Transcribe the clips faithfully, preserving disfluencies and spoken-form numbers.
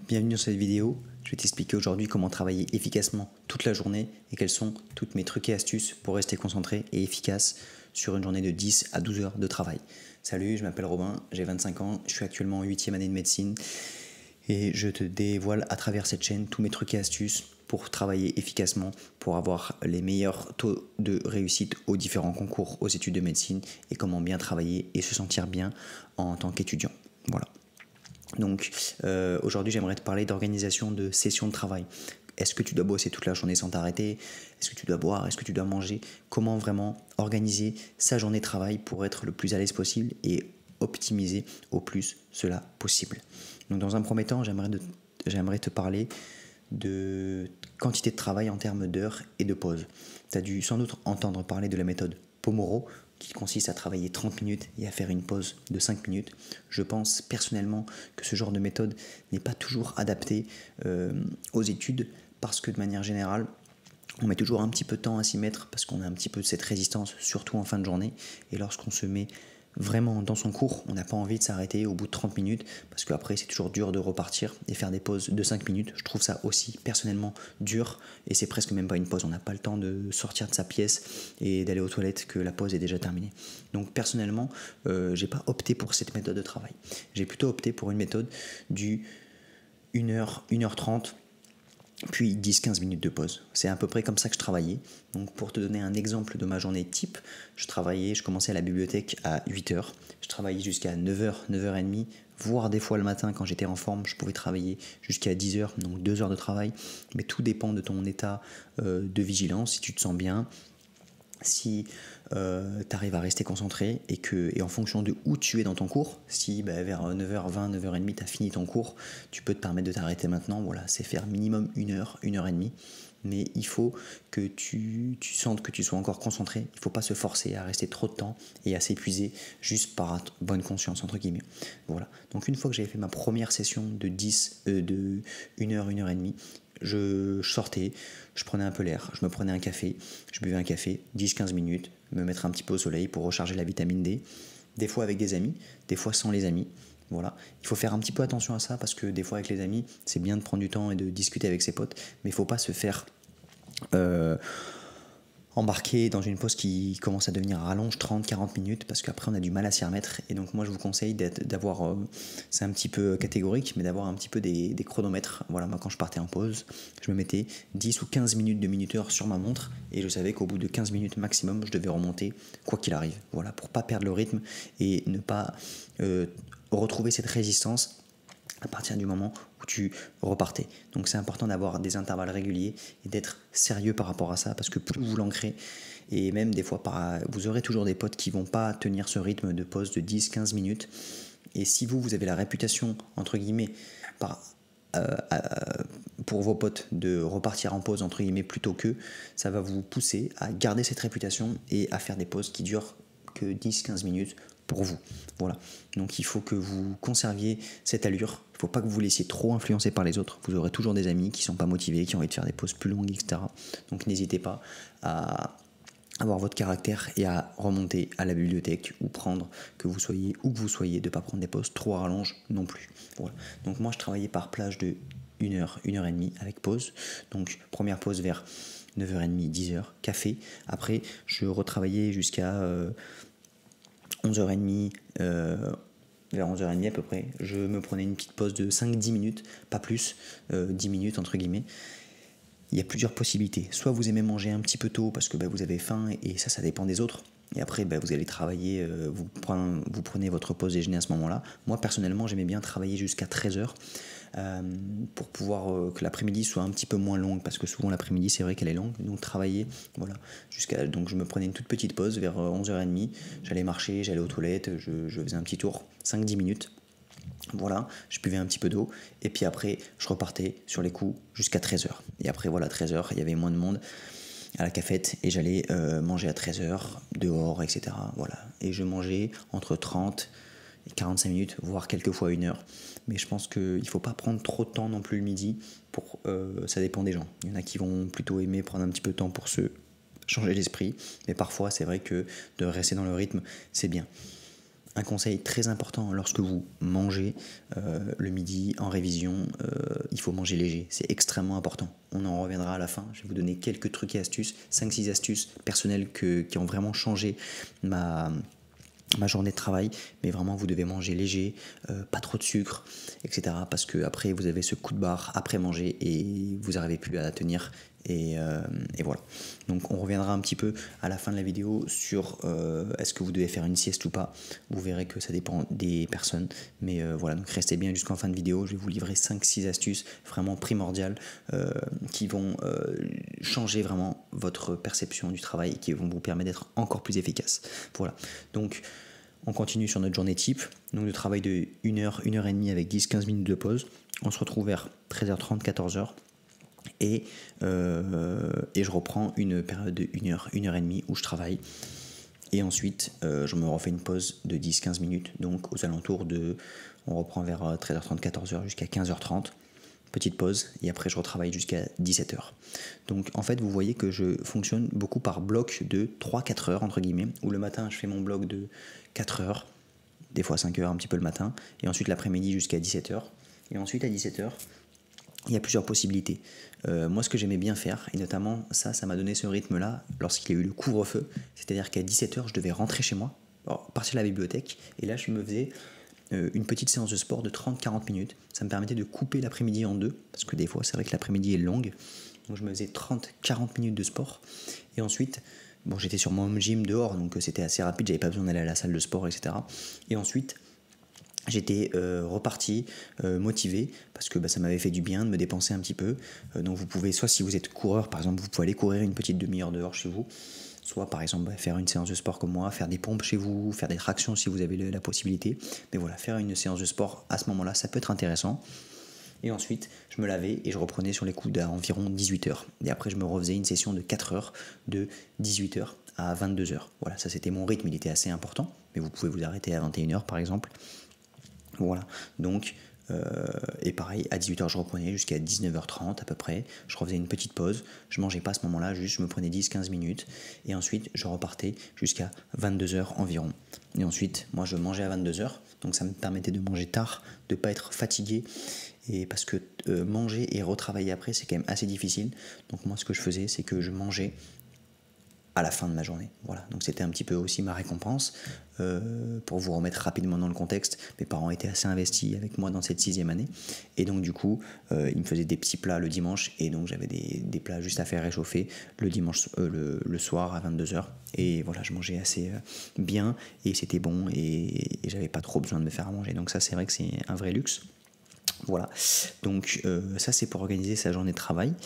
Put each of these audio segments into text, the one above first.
Bienvenue dans cette vidéo, je vais t'expliquer aujourd'hui comment travailler efficacement toute la journée et quels sont tous mes trucs et astuces pour rester concentré et efficace sur une journée de dix à douze heures de travail. Salut, je m'appelle Robin, j'ai vingt-cinq ans, je suis actuellement en huitième année de médecine et je te dévoile à travers cette chaîne tous mes trucs et astuces pour travailler efficacement, pour avoir les meilleurs taux de réussite aux différents concours aux études de médecine et comment bien travailler et se sentir bien en tant qu'étudiant. Voilà. Donc euh, aujourd'hui j'aimerais te parler d'organisation de sessions de travail. Est-ce que tu dois bosser toute la journée sans t'arrêter? Est-ce que tu dois boire? Est-ce que tu dois manger? Comment vraiment organiser sa journée de travail pour être le plus à l'aise possible et optimiser au plus cela possible. Donc dans un premier temps, j'aimerais, de, j'aimerais te parler de quantité de travail en termes d'heures et de pauses. Tu as dû sans doute entendre parler de la méthode Pomodoro, qui consiste à travailler trente minutes et à faire une pause de cinq minutes. Je pense personnellement que ce genre de méthode n'est pas toujours adapté euh, aux études parce que de manière générale, on met toujours un petit peu de temps à s'y mettre parce qu'on a un petit peu de cette résistance, surtout en fin de journée. Et lorsqu'on se met vraiment dans son cours, on n'a pas envie de s'arrêter au bout de trente minutes parce qu'après c'est toujours dur de repartir et faire des pauses de cinq minutes. Je trouve ça aussi personnellement dur et c'est presque même pas une pause. On n'a pas le temps de sortir de sa pièce et d'aller aux toilettes que la pause est déjà terminée. Donc personnellement, euh, j'ai pas opté pour cette méthode de travail. J'ai plutôt opté pour une méthode du une heure, une heure trente puis dix à quinze minutes de pause. C'est à peu près comme ça que je travaillais. Donc pour te donner un exemple de ma journée type, je travaillais, je commençais à la bibliothèque à huit heures, je travaillais jusqu'à neuf heures, neuf heures trente, voire des fois le matin quand j'étais en forme, je pouvais travailler jusqu'à dix heures, donc deux heures de travail, mais tout dépend de ton état euh, de vigilance, si tu te sens bien, si euh, tu arrives à rester concentré et, que, et en fonction de où tu es dans ton cours, si bah, vers neuf heures vingt, neuf heures trente tu as fini ton cours, tu peux te permettre de t'arrêter maintenant. Voilà, c'est faire minimum une heure, une heure trente. Mais il faut que tu, tu sentes que tu sois encore concentré. Il ne faut pas se forcer à rester trop de temps et à s'épuiser juste par bonne conscience, entre guillemets. Voilà. Donc une fois que j'avais fait ma première session de dix, euh, de une heure, une heure trente, je sortais, je prenais un peu l'air, je me prenais un café, je buvais un café, dix à quinze minutes, me mettre un petit peu au soleil pour recharger la vitamine D, des fois avec des amis, des fois sans les amis. Voilà. Il faut faire un petit peu attention à ça parce que des fois avec les amis, c'est bien de prendre du temps et de discuter avec ses potes, mais il ne faut pas se faire euh, embarquer dans une pause qui commence à devenir rallonge trente à quarante minutes parce qu'après on a du mal à s'y remettre. Et donc moi je vous conseille d'avoir, euh, c'est un petit peu catégorique, mais d'avoir un petit peu des, des chronomètres. Voilà, moi quand je partais en pause, je me mettais dix ou quinze minutes de minuteur sur ma montre et je savais qu'au bout de quinze minutes maximum, je devais remonter quoi qu'il arrive. Voilà, pour pas perdre le rythme et ne pas euh, retrouver cette résistance à partir du moment où tu repartais. Donc c'est important d'avoir des intervalles réguliers et d'être sérieux par rapport à ça parce que plus vous l'ancrez, et même des fois par, vous aurez toujours des potes qui vont pas tenir ce rythme de pause de dix à quinze minutes. Et si vous, vous avez la réputation, entre guillemets, par, euh, euh, pour vos potes de repartir en pause, entre guillemets, plutôt qu'eux, ça va vous pousser à garder cette réputation et à faire des pauses qui durent que dix à quinze minutes pour vous. Voilà. Donc il faut que vous conserviez cette allure. Il ne faut pas que vous vous laissiez trop influencer par les autres. Vous aurez toujours des amis qui ne sont pas motivés, qui ont envie de faire des pauses plus longues, et cetera. Donc n'hésitez pas à avoir votre caractère et à remonter à la bibliothèque ou prendre, que vous soyez où que vous soyez, de ne pas prendre des pauses trop rallonges non plus. Voilà. Donc moi je travaillais par plage de une heure, une heure trente avec pause. Donc première pause vers neuf heures trente, dix heures, café. Après je retravaillais jusqu'à euh, onze heures trente, euh, vers onze heures trente à peu près, je me prenais une petite pause de cinq à dix minutes, pas plus, euh, dix minutes entre guillemets. Il y a plusieurs possibilités. Soit vous aimez manger un petit peu tôt parce que bah, vous avez faim et ça, ça dépend des autres. Et après, bah, vous allez travailler, euh, vous, prenez, vous prenez votre pause déjeuner à ce moment-là. Moi, personnellement, j'aimais bien travailler jusqu'à treize heures euh, pour pouvoir euh, que l'après-midi soit un petit peu moins longue parce que souvent l'après-midi, c'est vrai qu'elle est longue. Donc, travailler, voilà. Jusqu'à, donc, je me prenais une toute petite pause vers onze heures trente. J'allais marcher, j'allais aux toilettes, je, je faisais un petit tour, cinq à dix minutes. Voilà, je buvais un petit peu d'eau et puis après je repartais sur les coups jusqu'à treize heures. Et après voilà, treize heures, il y avait moins de monde à la cafette et j'allais euh, manger à treize heures dehors, et cetera. Voilà. Et je mangeais entre trente et quarante-cinq minutes, voire quelquefois une heure. Mais je pense qu'il ne faut pas prendre trop de temps non plus le midi, pour, euh, ça dépend des gens. Il y en a qui vont plutôt aimer prendre un petit peu de temps pour se changer l'esprit, mais parfois c'est vrai que de rester dans le rythme, c'est bien. un conseil très important lorsque vous mangez euh, le midi en révision, euh, il faut manger léger, c'est extrêmement important. On en reviendra à la fin, je vais vous donner quelques trucs et astuces, cinq six astuces personnelles que, qui ont vraiment changé ma, ma journée de travail, mais vraiment vous devez manger léger, euh, pas trop de sucre, et cetera. Parce que après vous avez ce coup de barre après manger et vous n'arrivez plus à la tenir. Et, euh, et voilà. Donc on reviendra un petit peu à la fin de la vidéo sur euh, est-ce que vous devez faire une sieste ou pas. Vous verrez que ça dépend des personnes. Mais euh, voilà, donc restez bien jusqu'en fin de vidéo. Je vais vous livrer cinq six astuces vraiment primordiales euh, qui vont euh, changer vraiment votre perception du travail et qui vont vous permettre d'être encore plus efficace. Voilà. Donc on continue sur notre journée type. Donc le travail de une heure, une heure trente avec dix quinze minutes de pause. On se retrouve vers treize heures trente, quatorze heures. Et, euh, et je reprends une période de une heure, une heure trente où je travaille. Et ensuite, euh, je me refais une pause de dix quinze minutes. Donc aux alentours de... On reprend vers treize heures trente, quatorze heures jusqu'à quinze heures trente. Petite pause. Et après, je retravaille jusqu'à dix-sept heures. Donc en fait, vous voyez que je fonctionne beaucoup par bloc de trois quatre heures, entre guillemets. Où le matin, je fais mon bloc de quatre heures. Des fois cinq heures, un petit peu le matin. Et ensuite, l'après-midi jusqu'à dix-sept heures. Et ensuite, à dix-sept heures... il y a plusieurs possibilités. Euh, moi, ce que j'aimais bien faire, et notamment ça, ça m'a donné ce rythme-là lorsqu'il y a eu le couvre-feu, c'est-à-dire qu'à dix-sept heures, je devais rentrer chez moi, alors, partir à la bibliothèque, et là, je me faisais euh, une petite séance de sport de trente à quarante minutes. Ça me permettait de couper l'après-midi en deux, parce que des fois, c'est vrai que l'après-midi est longue. Donc, je me faisais trente à quarante minutes de sport, et ensuite... Bon, j'étais sur mon gym dehors, donc c'était assez rapide, j'avais pas besoin d'aller à la salle de sport, et cetera. Et ensuite... j'étais euh, reparti euh, motivé parce que bah, ça m'avait fait du bien de me dépenser un petit peu. Euh, donc vous pouvez, soit si vous êtes coureur par exemple, vous pouvez aller courir une petite demi-heure dehors chez vous, soit par exemple bah, faire une séance de sport comme moi, faire des pompes chez vous, faire des tractions si vous avez le, la possibilité. Mais voilà, faire une séance de sport à ce moment-là, ça peut être intéressant. Et ensuite, je me lavais et je reprenais sur les coups d'environ dix-huit heures. Et après, je me refaisais une session de quatre heures, de dix-huit heures à vingt-deux heures. Voilà, ça c'était mon rythme, il était assez important. Mais vous pouvez vous arrêter à vingt et une heures par exemple. Voilà, donc, euh, et pareil, à dix-huit heures, je reprenais jusqu'à dix-neuf heures trente à peu près. Je refaisais une petite pause, je mangeais pas à ce moment-là, juste je me prenais dix quinze minutes. Et ensuite, je repartais jusqu'à vingt-deux heures environ. Et ensuite, moi, je mangeais à vingt-deux heures, donc ça me permettait de manger tard, de pas être fatigué. Et parce que euh, manger et retravailler après, c'est quand même assez difficile. Donc moi, ce que je faisais, c'est que je mangeais à la fin de ma journée. Voilà, donc c'était un petit peu aussi ma récompense. Euh, pour vous remettre rapidement dans le contexte, mes parents étaient assez investis avec moi dans cette sixième année, et donc du coup, euh, ils me faisaient des petits plats le dimanche, et donc j'avais des, des plats juste à faire réchauffer le dimanche, euh, le, le soir à vingt-deux heures, et voilà, je mangeais assez euh, bien, et c'était bon, et, et j'avais pas trop besoin de me faire à manger, donc ça c'est vrai que c'est un vrai luxe. Voilà, donc euh, ça c'est pour organiser sa journée de travail.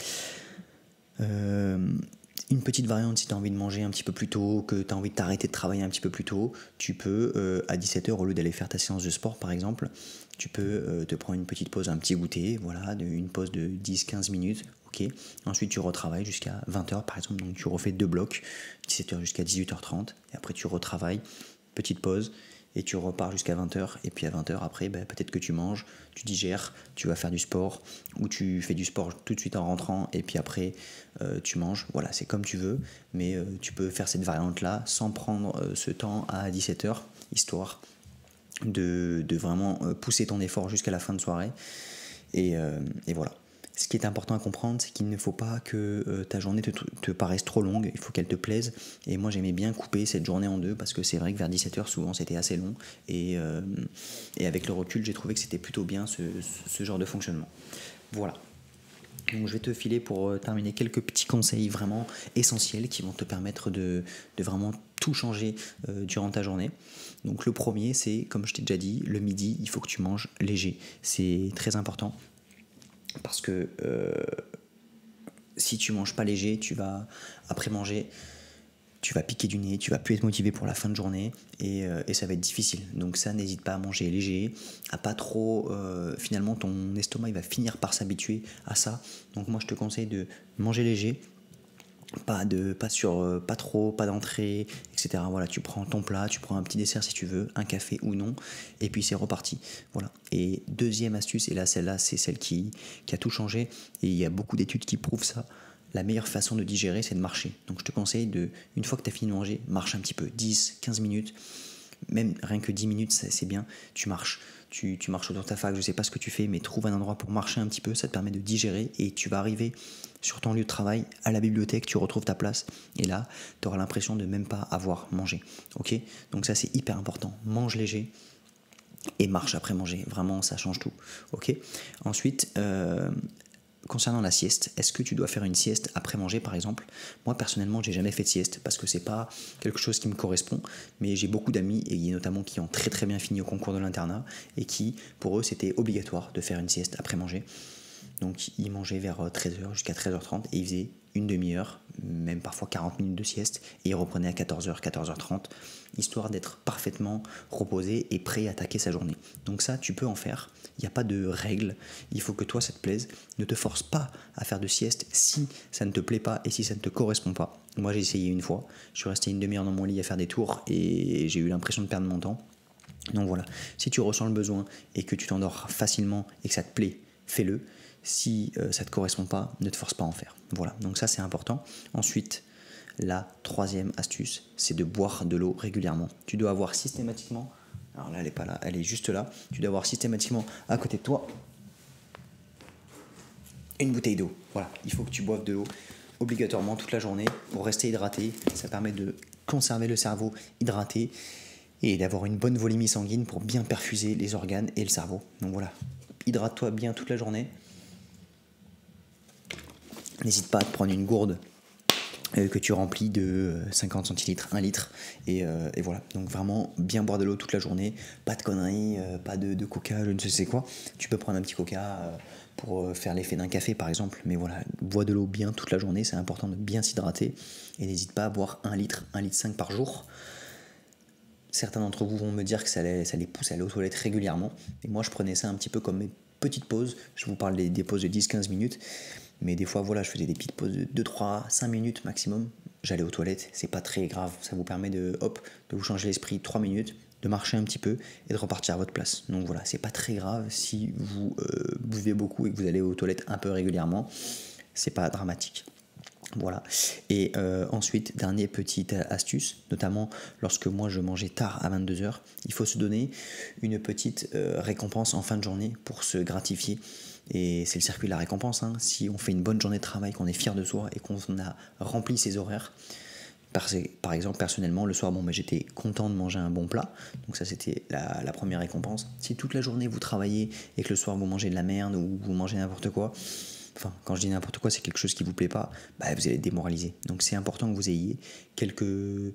Euh, Une petite variante, si tu as envie de manger un petit peu plus tôt, que tu as envie de t'arrêter de travailler un petit peu plus tôt, tu peux, euh, à dix-sept heures, au lieu d'aller faire ta séance de sport par exemple, tu peux euh, te prendre une petite pause, un petit goûter, voilà, de, une pause de dix quinze minutes, ok. Ensuite tu retravailles jusqu'à vingt heures par exemple, donc tu refais deux blocs, dix-sept heures jusqu'à dix-huit heures trente, et après tu retravailles, petite pause, et tu repars jusqu'à vingt heures, et puis à vingt heures après, bah, peut-être que tu manges, tu digères, tu vas faire du sport, ou tu fais du sport tout de suite en rentrant, et puis après euh, tu manges, voilà, c'est comme tu veux, mais euh, tu peux faire cette variante-là sans prendre euh, ce temps à dix-sept heures, histoire de, de vraiment euh, pousser ton effort jusqu'à la fin de soirée, et, euh, et voilà. Ce qui est important à comprendre, c'est qu'il ne faut pas que euh, ta journée te, te paraisse trop longue, il faut qu'elle te plaise. Et moi, j'aimais bien couper cette journée en deux, parce que c'est vrai que vers dix-sept heures, souvent, c'était assez long. Et, euh, et avec le recul, j'ai trouvé que c'était plutôt bien ce, ce genre de fonctionnement. Voilà. Donc, je vais te filer pour euh, terminer quelques petits conseils vraiment essentiels qui vont te permettre de, de vraiment tout changer euh, durant ta journée. Donc, le premier, c'est, comme je t'ai déjà dit, le midi, il faut que tu manges léger. C'est très important. Parce que euh, si tu manges pas léger, tu vas après manger, tu vas piquer du nez, tu vas plus être motivé pour la fin de journée, et, euh, et ça va être difficile. Donc ça, n'hésite pas à manger léger, à pas trop. Euh, finalement, ton estomac il va finir par s'habituer à ça. Donc moi, je te conseille de manger léger. Pas de, pas sur, euh, pas trop, pas d'entrée, et cetera. Voilà, tu prends ton plat, tu prends un petit dessert si tu veux, un café ou non, et puis c'est reparti. Voilà. Et deuxième astuce, et là celle-là c'est celle qui, qui a tout changé, et il y a beaucoup d'études qui prouvent ça. La meilleure façon de digérer, c'est de marcher. Donc je te conseille de, une fois que tu as fini de manger, marche un petit peu, dix quinze minutes. même rien que dix minutes, c'est bien, tu marches. Tu, tu marches autour de ta fac, je sais pas ce que tu fais, mais trouve un endroit pour marcher un petit peu, ça te permet de digérer et tu vas arriver sur ton lieu de travail, à la bibliothèque, tu retrouves ta place et là, tu auras l'impression de même pas avoir mangé. Ok? Donc ça c'est hyper important, mange léger et marche après manger, vraiment ça change tout. Ok? Ensuite, euh, concernant la sieste, est-ce que tu dois faire une sieste après manger par exemple? Moi personnellement j'ai jamais fait de sieste parce que c'est pas quelque chose qui me correspond, mais j'ai beaucoup d'amis et notamment qui ont très très bien fini au concours de l'internat et qui pour eux c'était obligatoire de faire une sieste après manger. Donc ils mangeaient vers treize heures jusqu'à treize heures trente et ils faisaient une demi-heure, même parfois quarante minutes de sieste et ils reprenaient à quatorze heures, quatorze heures trente, histoire d'être parfaitement reposé et prêt à attaquer sa journée. Donc ça tu peux en faire, il n'y a pas de règle, il faut que toi ça te plaise, ne te force pas à faire de sieste si ça ne te plaît pas et si ça ne te correspond pas. Moi j'ai essayé une fois, je suis resté une demi-heure dans mon lit à faire des tours et j'ai eu l'impression de perdre mon temps. Donc voilà, si tu ressens le besoin et que tu t'endors facilement et que ça te plaît, fais-le. Si euh, ça ne te correspond pas, ne te force pas à en faire. Voilà, donc ça c'est important. Ensuite, la troisième astuce, c'est de boire de l'eau régulièrement. Tu dois avoir systématiquement, alors là elle est pas là, elle est juste là, tu dois avoir systématiquement à côté de toi une bouteille d'eau. Voilà, il faut que tu boives de l'eau obligatoirement toute la journée pour rester hydraté. Ça permet de conserver le cerveau hydraté et d'avoir une bonne volémie sanguine pour bien perfuser les organes et le cerveau. Donc voilà, hydrate-toi bien toute la journée. N'hésite pas à te prendre une gourde euh, que tu remplis de cinquante centilitres, un litre. Et, euh, et voilà, donc vraiment bien boire de l'eau toute la journée. Pas de conneries, euh, pas de, de coca, je ne sais quoi. Tu peux prendre un petit coca euh, pour faire l'effet d'un café par exemple. Mais voilà, bois de l'eau bien toute la journée. C'est important de bien s'hydrater. Et n'hésite pas à boire un litre, un litre cinq par jour. Certains d'entre vous vont me dire que ça les, ça les pousse à aller aux toilettes régulièrement. Et moi je prenais ça un petit peu comme mes petites pauses. Je vous parle des, des pauses de dix à quinze minutes. Mais des fois, voilà, je faisais des petites pauses de deux, trois, cinq minutes maximum. J'allais aux toilettes, c'est pas très grave. Ça vous permet de, hop, de vous changer l'esprit trois minutes, de marcher un petit peu et de repartir à votre place. Donc voilà, c'est pas très grave si vous euh, buvez beaucoup et que vous allez aux toilettes un peu régulièrement. C'est pas dramatique. Voilà. Et euh, ensuite, dernière petite astuce, notamment lorsque moi je mangeais tard à vingt-deux heures, il faut se donner une petite euh, récompense en fin de journée pour se gratifier. Et c'est le circuit de la récompense, hein. Si on fait une bonne journée de travail, qu'on est fier de soi et qu'on a rempli ses horaires, par, par exemple personnellement le soir, bon, bah, j'étais content de manger un bon plat, donc ça c'était la, la première récompense. Si toute la journée vous travaillez et que le soir vous mangez de la merde ou vous mangez n'importe quoi, enfin quand je dis n'importe quoi c'est quelque chose qui vous plaît pas, bah, vous allez être démoralisé. Donc c'est important que vous ayez quelques...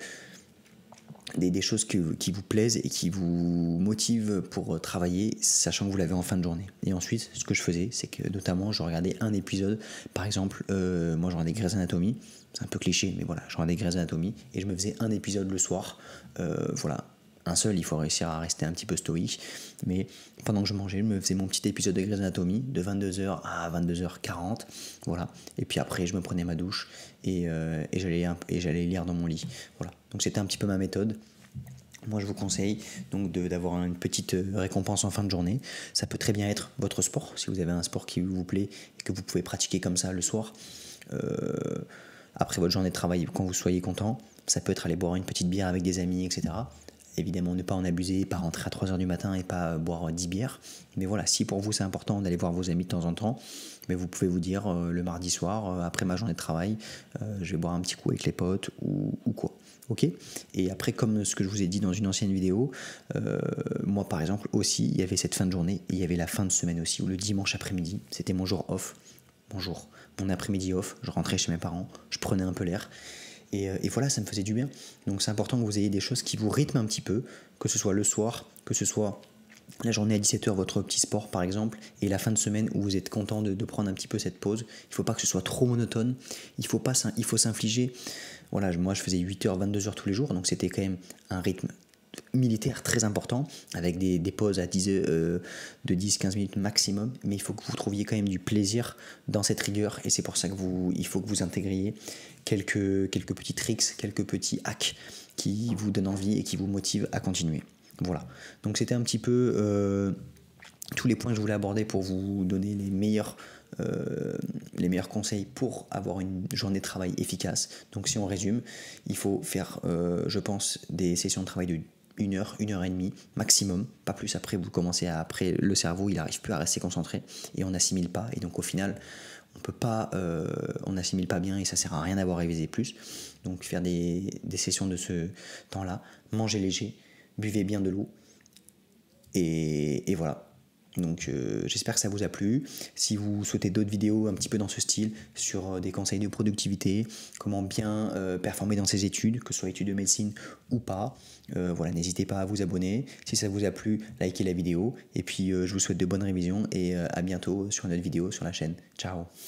Des, des choses que, qui vous plaisent et qui vous motivent pour travailler, sachant que vous l'avez en fin de journée. Et ensuite, ce que je faisais, c'est que notamment, je regardais un épisode. Par exemple, euh, moi, je regardais Grey's Anatomy. C'est un peu cliché, mais voilà, je regardais Grey's Anatomy et je me faisais un épisode le soir. Euh, voilà, un seul, il faut réussir à rester un petit peu stoïque. Mais pendant que je mangeais, je me faisais mon petit épisode de Grey's Anatomy de vingt-deux heures à vingt-deux heures quarante. Voilà. Et puis après, je me prenais ma douche et, euh, et, j'allais, et j'allais lire dans mon lit. Voilà. Donc c'était un petit peu ma méthode. Moi je vous conseille donc de, d'avoir une petite récompense en fin de journée. Ça peut très bien être votre sport, si vous avez un sport qui vous plaît et que vous pouvez pratiquer comme ça le soir. Euh, après votre journée de travail, quand vous soyez content, ça peut être aller boire une petite bière avec des amis, et cetera. Évidemment, ne pas en abuser, pas rentrer à trois heures du matin et pas boire dix bières. Mais voilà, si pour vous c'est important d'aller voir vos amis de temps en temps, mais vous pouvez vous dire euh, le mardi soir, euh, après ma journée de travail, euh, je vais boire un petit coup avec les potes ou, ou quoi. Ok. Et après, comme ce que je vous ai dit dans une ancienne vidéo, euh, moi par exemple aussi, il y avait cette fin de journée et il y avait la fin de semaine aussi, ou le dimanche après-midi, c'était mon jour off, mon jour, mon après-midi off, je rentrais chez mes parents, je prenais un peu l'air. Et, et voilà, ça me faisait du bien. Donc c'est important que vous ayez des choses qui vous rythment un petit peu, que ce soit le soir, que ce soit la journée à dix-sept heures, votre petit sport par exemple, et la fin de semaine où vous êtes content de, de prendre un petit peu cette pause. Il ne faut pas que ce soit trop monotone, il faut, pas, il faut s'infliger. Voilà, moi je faisais huit heures, vingt-deux heures tous les jours, donc c'était quand même un rythme militaire très important, avec des, des pauses à dix, euh, de dix à quinze minutes maximum, mais il faut que vous trouviez quand même du plaisir dans cette rigueur, et c'est pour ça que vous, il faut que vous intégriez quelques, quelques petits tricks, quelques petits hacks qui vous donnent envie et qui vous motivent à continuer. Voilà, donc c'était un petit peu euh, tous les points que je voulais aborder pour vous donner les meilleurs, euh, les meilleurs conseils pour avoir une journée de travail efficace. Donc si on résume, il faut faire, euh, je pense, des sessions de travail de une heure, une heure et demie maximum, pas plus. Après vous commencez à, après le cerveau il n'arrive plus à rester concentré et on n'assimile pas, et donc au final on peut pas, euh, on n'assimile pas bien et ça sert à rien d'avoir révisé plus. Donc faire des, des sessions de ce temps-là, mangez léger, buvez bien de l'eau et, et voilà. Donc euh, j'espère que ça vous a plu. Si vous souhaitez d'autres vidéos un petit peu dans ce style, sur euh, des conseils de productivité, comment bien euh, performer dans ses études, que ce soit études de médecine ou pas, euh, voilà, n'hésitez pas à vous abonner. Si ça vous a plu, likez la vidéo. Et puis euh, je vous souhaite de bonnes révisions et euh, à bientôt sur une autre vidéo sur la chaîne. Ciao.